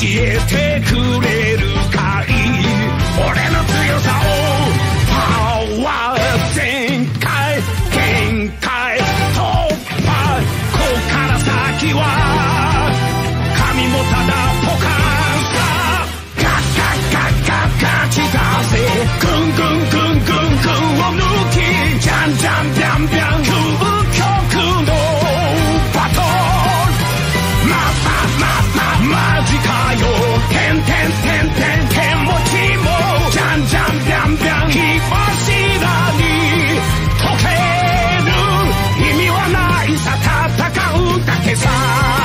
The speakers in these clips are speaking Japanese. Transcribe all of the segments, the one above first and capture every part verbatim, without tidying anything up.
えてくれるかい。俺の強さをパワー全開限界突破。こっから先は神もただポカンさ。ガッガッガッガッガチだぜ。ぐんぐんぐんぐんぐんを抜きじゃんじゃんじゃんじゃん究極のバトル。ままままマジかよ。てんてんてんてんてんもちもじゃんじゃんじゃんじゃん火柱に溶ける意味はないさ。戦うだけさ。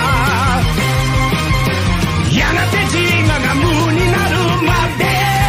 やがて自我が無になるまで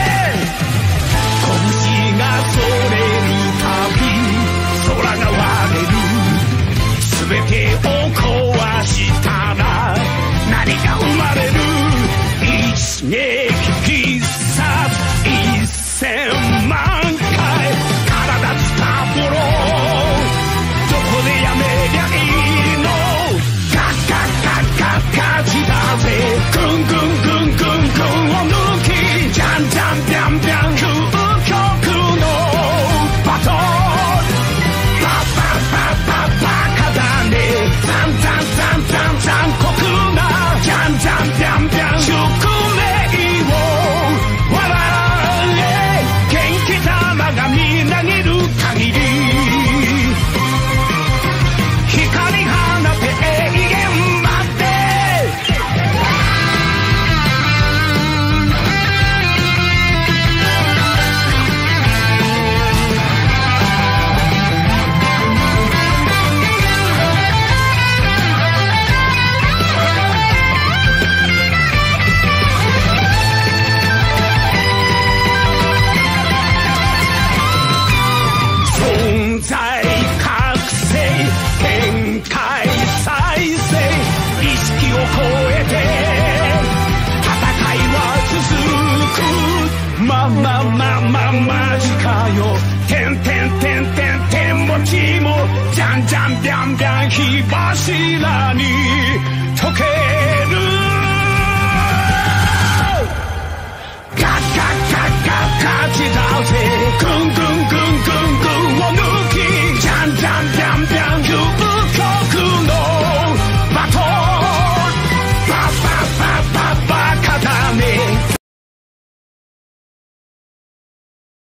拳がそれるたび空が割れる。全てを壊したら何が生まれる。一撃必殺一千万回体つかぼろ。どこでやめりゃいいの。ガッガッガッガッガチだぜ。ぐんぐんぐんぐんぐんを抜きじゃんじゃんじゃんじゃん究極のバトル。バババババカだね。ザンザンザンザン残酷なじゃんじゃんじゃんじゃん宿命を笑え。元気玉がみなぎる限り光放て永遠まで。存在覚醒展開再生意識を超えて戦いは続く。ままままマジかよ。てんてんてんてんてんもちもじゃんじゃんじゃんじゃん火柱に溶ける。ガッガッガッガッガチだぜ。ぐんぐん